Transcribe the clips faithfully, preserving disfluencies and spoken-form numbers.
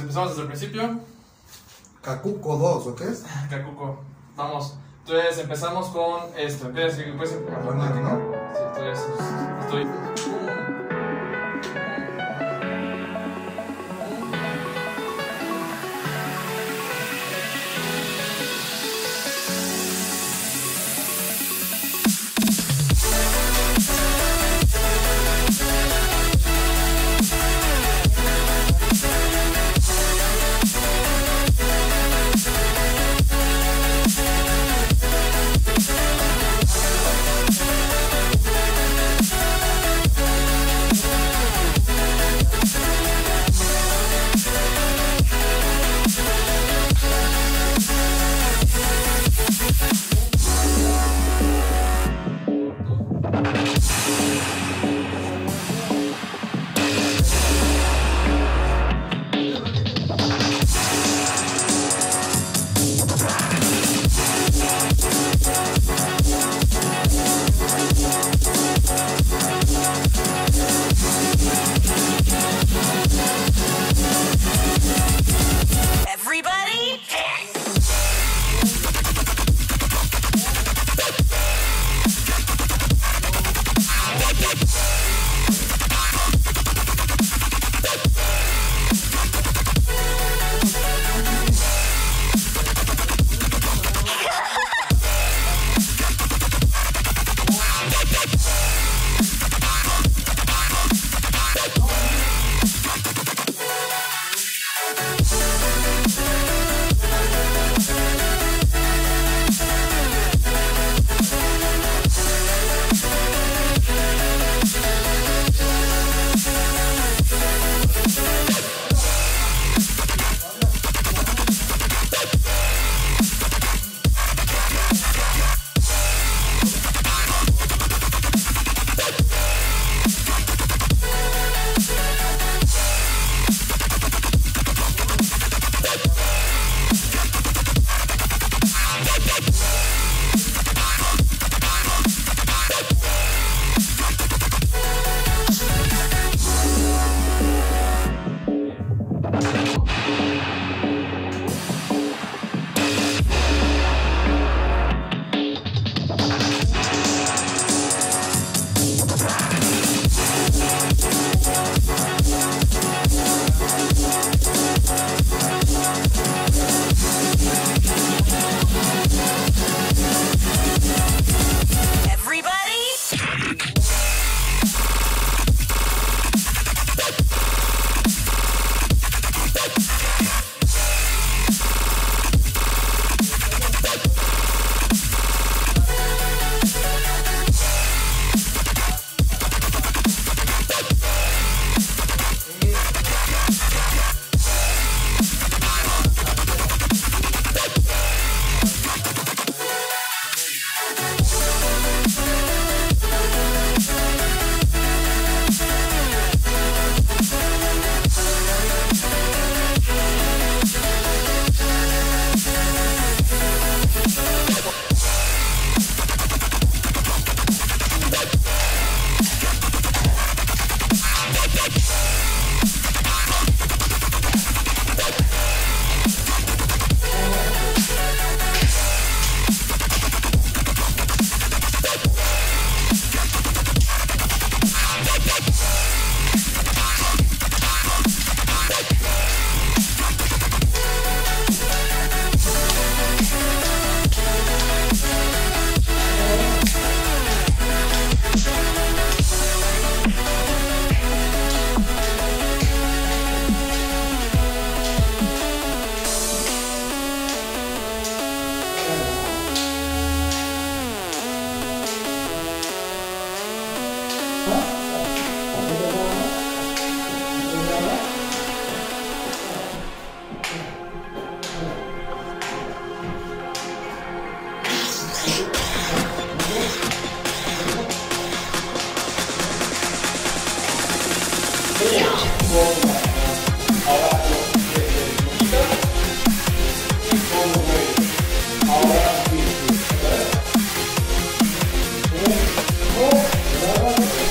empezamos desde el principio. Cacuco dos, ¿o qué es? Cacuco. Vamos. Entonces empezamos con esto. Empieza, puedes empezar. Bueno, ¿no? Sí, entonces estoy.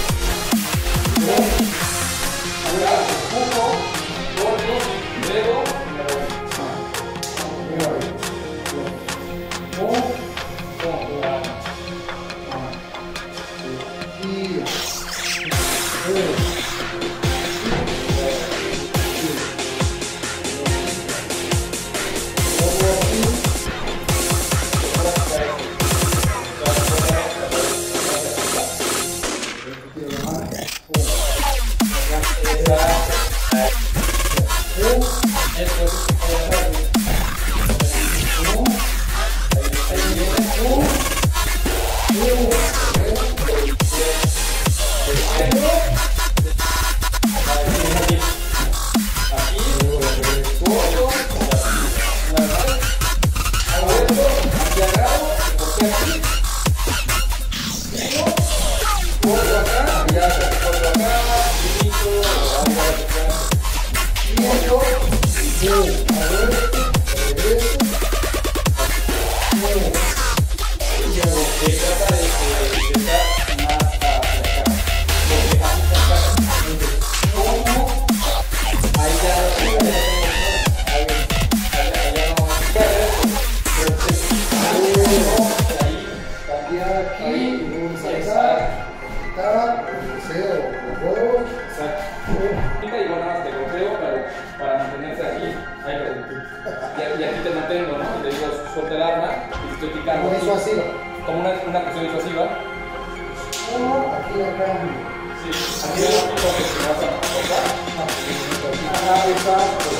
Luego mucho. Uh, a ver, regreso. Uh. Y luego, eh, trata de, de, de estar más hacia acá. Porque así está. ¿Cómo? Ahí ya, ahí ya, ahí, ahí ya no. Cambiar aquí, y saltar, quitar, cero, dos. Exacto. Y igual nada más te golpeo para, para mantenerse aquí. Ahí lo y, y aquí te mantengo, ¿no? Y te digo, suelta el arma y te estoy picando. Como disuasiva. Como una, una presión disuasiva. Aquí la cambio. Sí, aquí ya no pico que se vas a cortar. Ajá, está.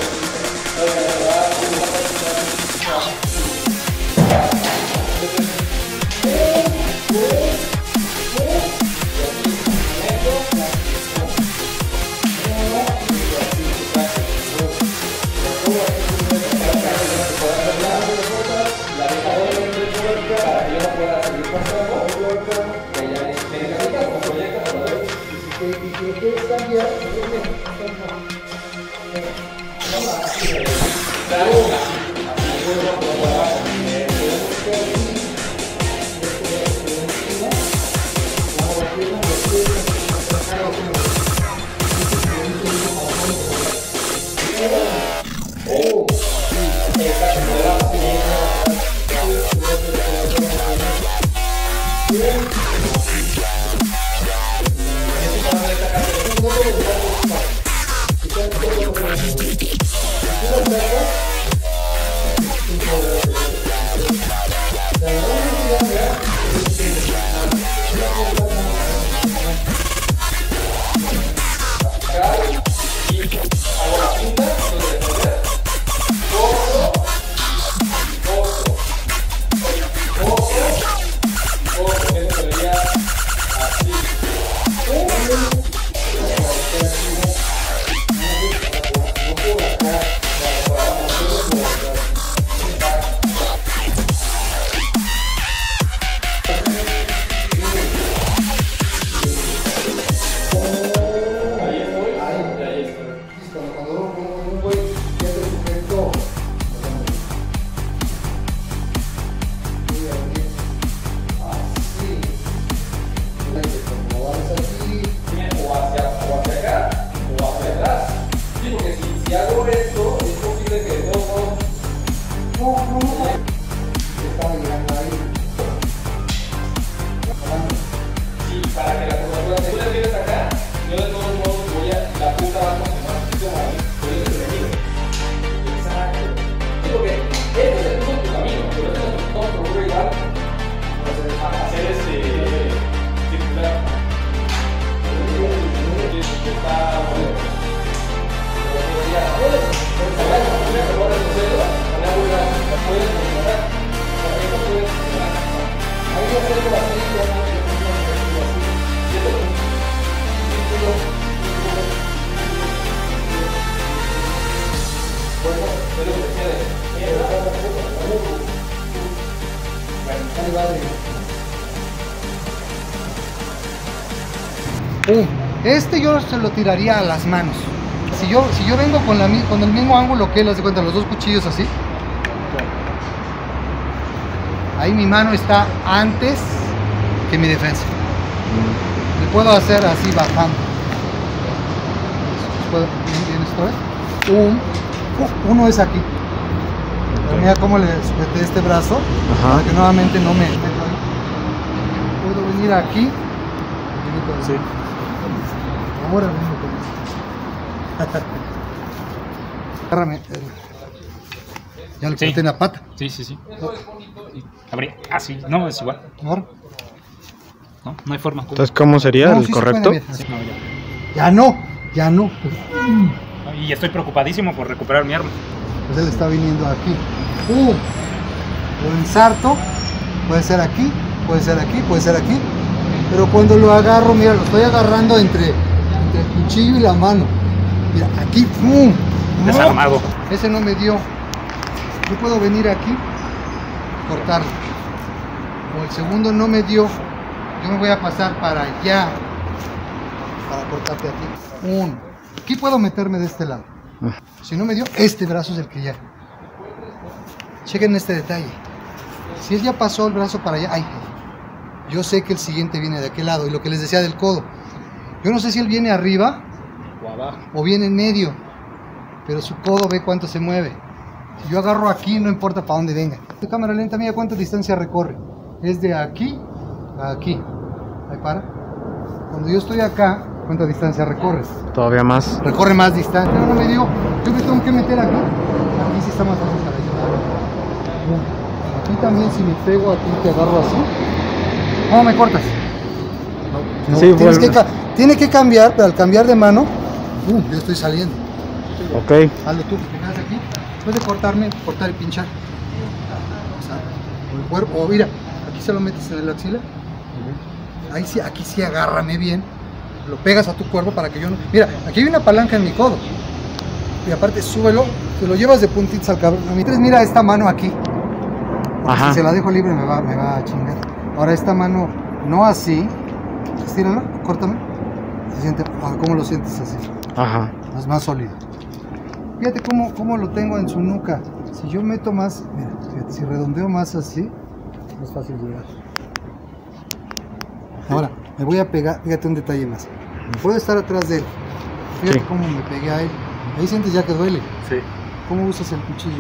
Uh, este yo se lo tiraría a las manos. Si yo, si yo vengo con, la, con el mismo ángulo que él, hace cuenta, los dos cuchillos así. Ahí mi mano está antes que mi defensa. Le puedo hacer así bajando. ¿Puedo? ¿Bien esto es? Un, uh, uno es aquí. Pero mira cómo le sujeté este brazo. Ajá. Para que nuevamente no me meto ahí. Puedo venir aquí. Sí. Ahora vengo con esto. Agárrame. Ya le Sí. corté la pata. Sí, sí, sí. Abrí. Ah, sí. No, es igual. Ahora. No, no hay forma. Entonces, ¿cómo sería No, el sí se correcto? puede, mira. Sí, no, ya. Ya no, ya no. Y estoy preocupadísimo por recuperar mi arma. Pues él está viniendo aquí. Uh, lo ensarto. Puede ser aquí, puede ser aquí, puede ser aquí. Pero cuando lo agarro, mira, lo estoy agarrando entre, entre el cuchillo y la mano. Mira, aquí, ¡pum! ¡No! Desarmado. Ese no me dio. Yo puedo venir aquí, cortarlo. O el segundo no me dio. Yo me voy a pasar para allá. Para cortarte aquí. Uno. Aquí puedo meterme de este lado. Si no me dio, este brazo es el que ya. Chequen este detalle. Si él ya pasó el brazo para allá, ay, yo sé que el siguiente viene de aquel lado. Y lo que les decía del codo, yo no sé si él viene arriba O abajo. o viene en medio, pero su codo ve cuánto se mueve. Si yo agarro aquí, no importa para dónde venga. De cámara lenta, mira cuánta distancia recorre. Es de aquí a aquí. Ahí para. Cuando yo estoy acá, ¿cuánta distancia recorres? Todavía más. Recorre más distancia. Pero no me digo, yo me tengo que meter aquí. Aquí sí está más fácil para ayudar. Aquí también, si me pego aquí, te agarro así. ¿Cómo me cortas? No, Sí, tienes vuelve. que ca- tiene que cambiar, pero al cambiar de mano, uh, yo estoy saliendo. Ok. Hazlo tú, que te quedas aquí. Después de cortarme, cortar y pinchar. O sea, con el cuerpo, o mira, aquí se lo metes en el axila. Ahí sí, aquí sí agárrame bien. Lo pegas a tu cuerpo para que yo no. Mira, aquí hay una palanca en mi codo. Y aparte, súbelo, te lo llevas de puntitas al cabrón. Mientras, mira esta mano aquí. Ajá. Si se la dejo libre, me va, me va a chingar. Ahora, esta mano, no así. Estírala, córtame. Se siente, ah, ¿cómo lo sientes así? Ajá. Es más sólido. Fíjate cómo, cómo lo tengo en su nuca. Si yo meto más, mira, fíjate, si redondeo más así, es más fácil llegar. Ahora, me voy a pegar, fíjate un detalle más. Puedo estar atrás de él. Fíjate Sí. cómo me pegué a él. Ahí sientes ya que duele. Sí. ¿Cómo usas el cuchillo?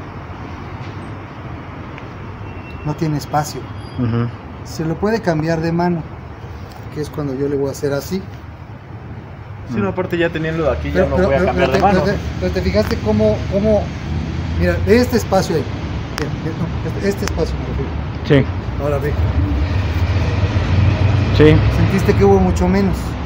No tiene espacio. Ujú. Se lo puede cambiar de mano, que es cuando yo le voy a hacer así. Sí, no, aparte ya teniendo de aquí ya Pero, no pero- voy a pero- cambiar pero de te, mano. pero te- pero te fijaste cómo, cómo, mira, ve este espacio ahí. Ve, ve, no, este- este espacio me refiero. Sí. Ahora ve, Sí. sentiste que hubo mucho menos.